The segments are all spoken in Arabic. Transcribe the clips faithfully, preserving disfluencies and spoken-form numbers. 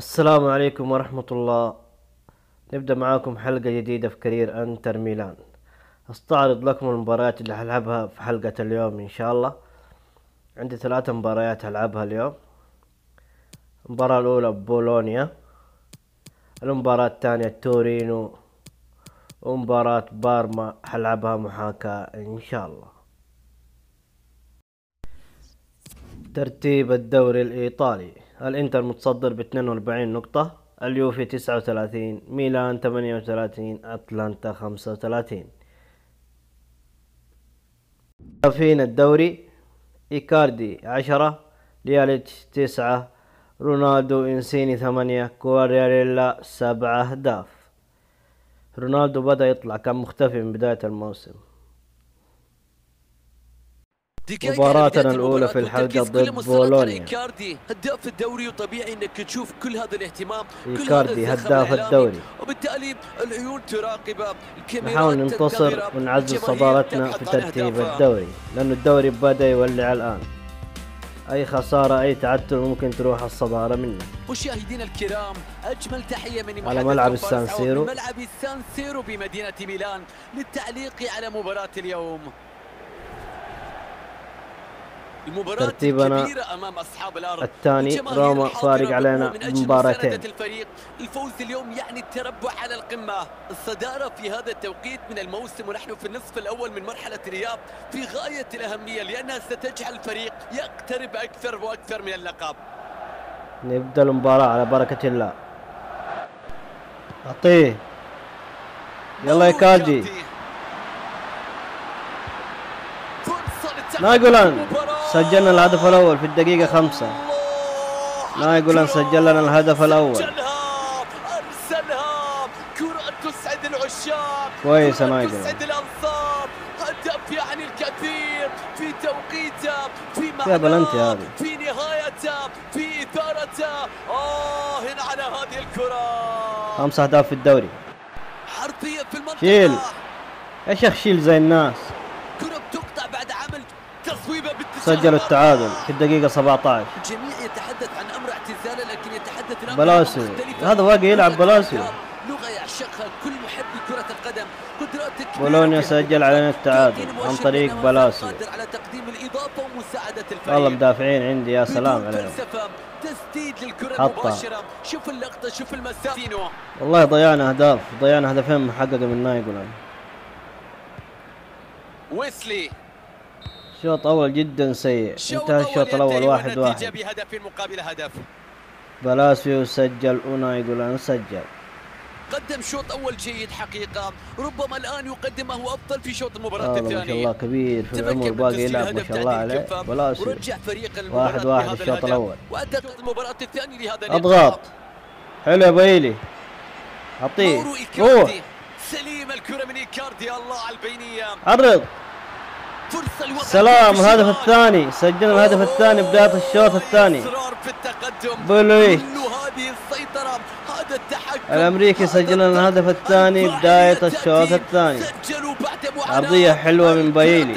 السلام عليكم ورحمة الله. نبدأ معاكم حلقة جديدة في كارير انتر ميلان. استعرض لكم المباريات اللي هلعبها في حلقة اليوم ان شاء الله. عندي ثلاث مباريات هلعبها اليوم. المباراة الاولى بولونيا، المباراة الثانية تورينو، ومباراة بارما هلعبها محاكاة ان شاء الله. ترتيب الدوري الايطالي: الانتر متصدر ب اثنين وأربعين نقطة، اليوفي تسعة وثلاثين، ميلان ثمانية وثلاثين، اتلانتا خمسة وثلاثين. هدافين الدوري: ايكاردي عشرة، لياليتش تسعة، رونالدو انسيني ثمانية، كواريريلا سبعة اهداف. رونالدو بدأ يطلع، كان مختفي من بداية الموسم. مباراتنا الأولى في الحلقة ضد بولونيا. إيكاردي هداف الدوري، وطبيعي انك تشوف كل هذا الاهتمام، إيكاردي هداف الدوري، وبالتالي العيون تراقبه، نحاول ننتصر ونعزز صدارتنا في ترتيب الدوري، لأن الدوري بدأ يولع الآن. أي خسارة أي تعثر ممكن تروح الصدارة منا. مشاهدينا الكرام، أجمل تحية من على ملعب السان سيرو، ملعب السان سيرو بمدينة ميلان للتعليق على مباراة اليوم. ترتيبنا الثاني، روما فارق علينا بمباراتين. الفوز اليوم يعني التربع على القمة، الصدارة في هذا التوقيت من الموسم ونحن في النصف الأول من مرحلة الإياب في غاية الأهمية، لأنها ستجعل الفريق يقترب أكثر وأكثر من اللقب. نبدأ المباراة على بركة الله. أعطيه، يلا إيكاردي. نايجولان سجلنا الهدف الأول في الدقيقة خمسة. نايجولان سجل لنا الهدف الأول. أرسلها كرة تسعد العشاق، كويس نايجولان، تسعد الأنصار، هدف يعني الكثير في توقيته، في فيها بلنتي هذه، في نهايته، في إثارته. آه هنا على هذه الكرة خمس أهداف في الدوري. حرفيا في المنطقة. شيل ايش اخشيل زي الناس. كرة بتقطع بعد عمل تصويبة بالتسعة. سجلوا التعادل في الدقيقة سبعة عشر. الجميع يتحدث عن أمر اعتزاله، لكن يتحدث الآن بلاسيو، هذا باقي يلعب بلاسيو. لغة يعشقها كل محب كرة القدم. قدراتك بولونيا سجل علينا التعادل عن طريق بلاسيو. على تقديم الإضافة ومساعدة الفريق. والله مدافعين عندي يا سلام عليهم. تسديد للكرة المباشرة، شوف اللقطة، شوف المسافة. والله ضيعنا أهداف، ضيعنا هدفين محققة من نايجولان. ويسلي شوط أول جدا سيء، انتهى الشوط الأول واحد واحد. بهدف مقابل هدف. بلاسيو سجل ونايجولان سجل. قدم شوط أول جيد حقيقة، ربما الآن يقدم ما هو أفضل في شوط المباراة الثانية. ما شاء الله كبير في العمر، باقي يلعب ما شاء الله عليه. بلاسيو واحد واحد الشوط الأول. وأعتقد المباراة الثانية لهذا أضغط حلو يا بايلي، أعطيه روح. سليم الكرة من إيكاردي، الله على البينية. عرض سلام. الهدف الثاني، سجلنا الهدف الثاني بداية الشوط الثاني. بولويش الأمريكي سجل لنا الهدف الثاني بداية الشوط الثاني. عرضية حلوة من بايلي.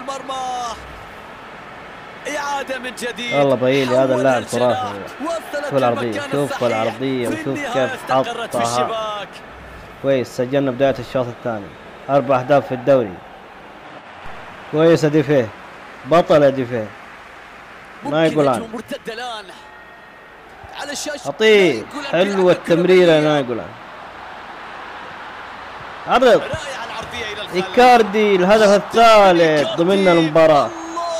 إعادة من جديد. والله بايلي هذا اللاعب خرافي. شوف العرضية، شوف العرضية وشوف كيف حطها. كويس، سجلنا بداية الشوط الثاني أربع أهداف في الدوري. كويس ديفيه، بطل يا ديفيه. نايجولان أعطيه، حلوة التمريرة يا نايجولان. عرض إيكاردي الهدف الثالث ضمن المباراة.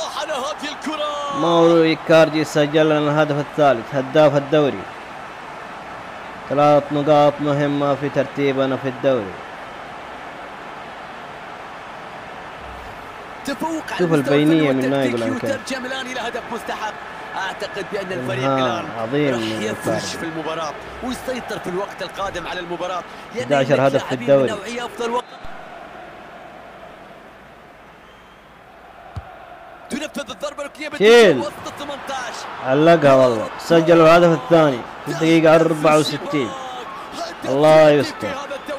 ماورو إيكاردي سجل لنا الهدف الثالث، هداف الدوري. ثلاث نقاط مهمة في ترتيبنا في الدوري. شوف البينية من نايجولان كيف ترجم الى هدف مستحق. اعتقد بان الفريق الان عظيم راح يفرش في المباراة ويسيطر في الوقت القادم على المباراة. أحد عشر هدف في الدوري. تنفذ الضربة الركنية شيل وسط ثمانية عشر. علقها والله. سجلوا الهدف الثاني في الدقيقة أربعة وستين. الله يستر.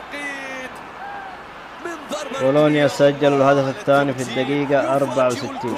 بولونيا سجل الهدف الثاني في الدقيقة أربعة وستين.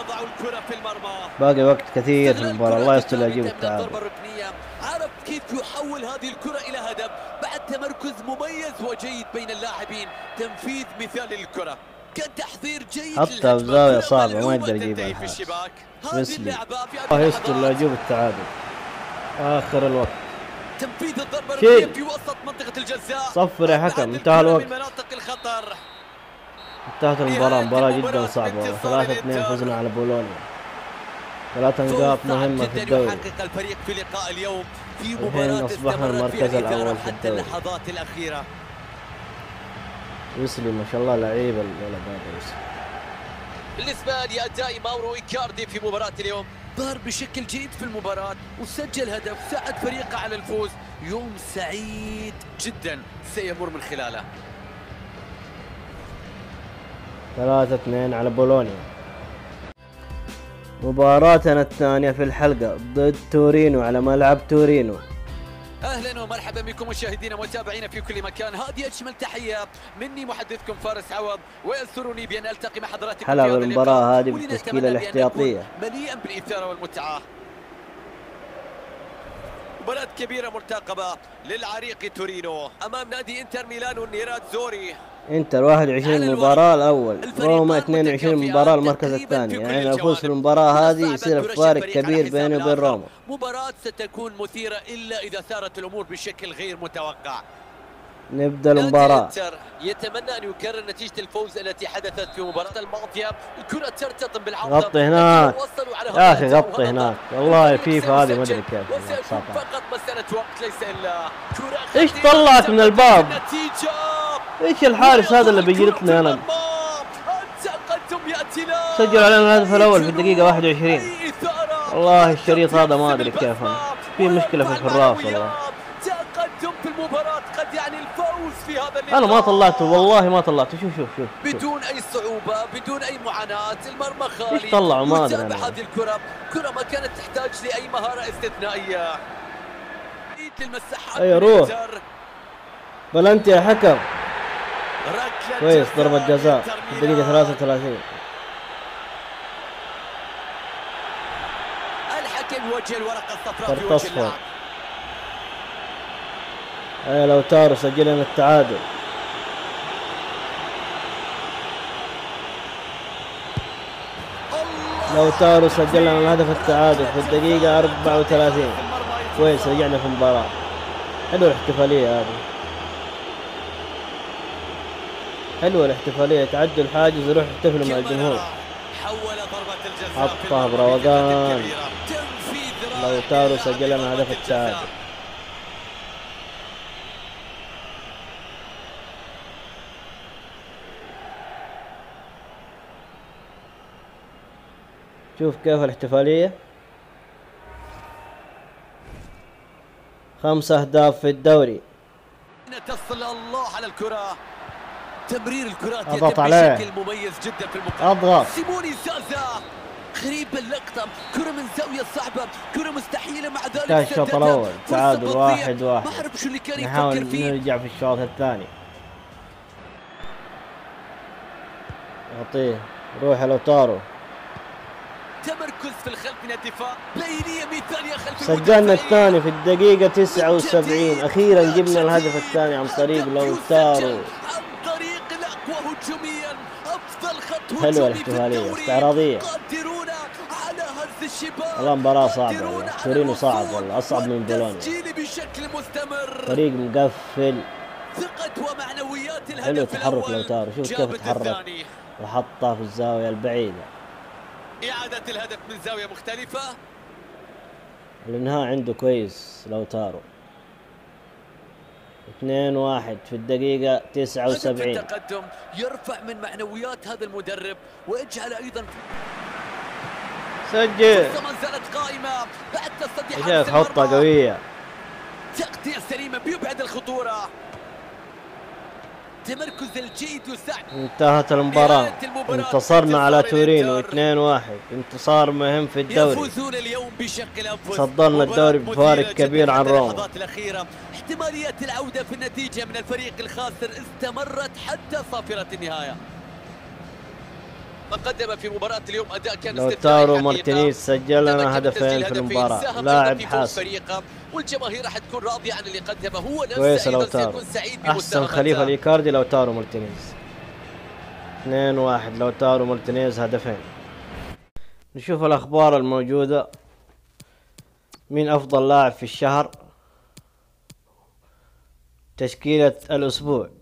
باقي وقت كثير في المباراة، الله يستر يجيب التعادل. هذه الكرة إلى هدف بعد تمركز مميز وجيد بين اللاعبين، تنفيذ مثالي للكرة، كان تحضير جيد حتى بزاوية صعبة ما يقدر يجيبها الحارس. مسلي الله يستر لا يجيب التعادل آخر الوقت. تنفيذ الضربة الركنية في وسط منطقة الجزاء. صفر يا حكم، انتهى الوقت. من مناطق الخطر. انتهت المباراة، مباراة جدا صعبة. ثلاثة اثنين فزنا على بولونيا. ثلاث نقاط مهمة في الدوري. يحقق الفريق في لقاء اليوم في الحين مباراة أصبحنا المركز الأول في حتى الدوري. اللحظات الأخيرة. ويسلي ما شاء الله لعيب الولد هذا ويسلي. بالنسبة لأداء ماورو إيكاردي في مباراة اليوم، ظهر بشكل جيد في المباراة وسجل هدف ساعد فريقه على الفوز. يوم سعيد جدا سيمر من خلاله. ثلاثة اثنين على بولونيا. مباراتنا الثانية في الحلقة ضد تورينو على ملعب تورينو. اهلا ومرحبا بكم مشاهدينا ومتابعينا في كل مكان. هذه اجمل تحيه مني محدثكم فارس عوض، ويسرني بان التقي مع حضراتكم في حلب هذا المباراة هذه اللقاء، بالتشكيلة الاحتياطية مليئا بالاثاره والمتعه. مباراة كبيرة مرتقبة للعريق تورينو امام نادي انتر ميلانو النيرات زوري. انتر واحد وعشرين مباراة الأول، روما اثنين وعشرين مباراة المركز الثاني، يعني لو فوز في المباراة هذه يصير فارق كبير بينه وبين روما. مباراة ستكون مثيرة إلا إذا سارت الأمور بشكل غير متوقع. نبدأ المباراة. يتمنى أن يكرر نتيجة الفوز التي حدثت في المباراة الماضية. الكرة ترتطم بالعرض. غطي هناك يا أخي، غطي هناك والله. فيفا هذه ما أدري كيف. وسيكون فقط مسألة وقت ليس إلا. إيش طلعت من الباب؟ إيش الحارس هذا اللي بيجلطني أنا؟ سجل علينا الهدف الأول في الدقيقة واحد وعشرين. والله الشريط هذا ما أدري كيف، في مشكلة في الحراس والله. تقدم في المباراة قد يعني الفوز في هذا اللقاء. أنا ما طلعته والله ما طلعته. شوف شوف شوف بدون أي صعوبة، بدون أي معاناة، المرمى خالي. إيش طلعوا ما أدري أنا. هذه الكرة كرة ما كانت تحتاج لأي مهارة استثنائية. أي روح بلنتي يا حكم. كويس ضربة جزاء في الدقيقة ثلاثة وثلاثين. الحكم يوجه الورقة الصفراء في وجه اللاعب. اي لو تارو سجل لنا التعادل. لو تارو سجل لنا الهدف التعادل في الدقيقة أربعة وثلاثين. كويس رجعنا في المباراة. حلوة الاحتفالية هذه، حلوة الاحتفالية. تعدوا الحاجز يروح يحتفلوا مع الجمهور. حطها بروقان. لو تارو سجل لنا هدف التعادل. شوف كيف الاحتفالية. خمس أهداف في الدوري. تصل الله على الكرة. تمرير الكرات اضغط عليه بشكل مميز جدا في المقابل. اضغط. سيموني زازا غريب اللقطة، كرة من زاوية صعبة، كرة مستحيلة مع ذلك. انتهى الشوط الأول تعادل واحد واحد. ما أعرف شو اللي كان يفكر نحاول فيه. نرجع في الشوط الثاني. يعطيه روح لو تارو. تمركز في الخلف من الدفاع، بينية مثالية خلف. سجلنا الثاني في الدقيقة تسعة وسبعين. أخيرا جبنا الهدف الثاني عن طريق لو تارو. عن طريق الأقوى هجوميا، أفضل خط حلوة الاحتفالية استعراضية. قادرون على هز الشباك. والله مباراة صعبة والله. تورينو صعب والله، أصعب من بولونيا. بشكل مستمر. فريق مقفل. ثقة ومعنويات الهدف. حلو التحرك لو تارو، شوف كيف تحرك وحطها في الزاوية البعيدة. إعادة الهدف من زاوية مختلفة. الانهاء عنده كويس لو تارو. اثنين واحد في الدقيقة تسعة وسبعين. التقدم يرفع من معنويات هذا المدرب ويجعل أيضا سجل. ما زالت قائمة بعد تصدي يا شيخ حطة قوية. تغطية سليمة بيبعد الخطورة. تمركز الجيد يساعد. انتهت المباراة، انتصرنا على تورينو اثنين واحد. انتصار مهم في الدوري. يفوزون اليوم بشق الأنفس. صدرنا الدوري بفارق كبير عن روما. الأخيرة احتمالية العودة في النتيجة من الفريق الخاسر استمرت حتى صافرة النهاية. ما قدم في مباراة اليوم أداء كان لوتارو مارتينيز سجل لنا هدفين في المباراة، لاعب حاسم والجماهير راح تكون راضية عن اللي قدمه، هو كويس. نفسه أيضا لوتارو سيكون سعيد أحسن خليفة لإيكاردي لوتارو مارتينيز. اثنين واحد لوتارو مارتينيز هدفين. نشوف الأخبار الموجودة. مين أفضل لاعب في الشهر؟ تشكيلة الأسبوع.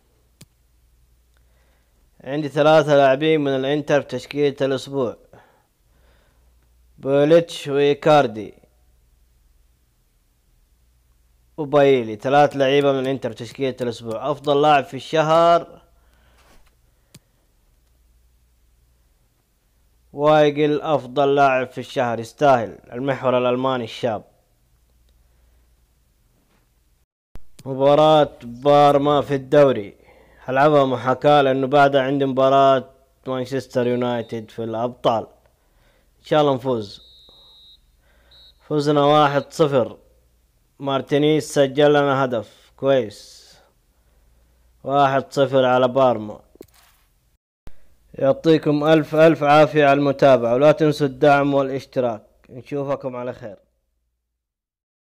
عندي ثلاثة لاعبين من الانتر في تشكيلة الأسبوع: بوليتش وإيكاردي وبايلي، ثلاث لعيبة من الانتر في تشكيلة الأسبوع. أفضل لاعب في الشهر وايجل، أفضل لاعب في الشهر، يستاهل، المحور الألماني الشاب. مباراة بارما في الدوري هلعبها محاكاة لأنه بعدها عندي مباراة مانشستر يونايتد في الأبطال، إن شاء الله نفوز. فزنا واحد صفر، مارتينيز سجل لنا هدف كويس. واحد صفر على بارما. يعطيكم ألف ألف عافية على المتابعة، ولا تنسوا الدعم والاشتراك. نشوفكم على خير.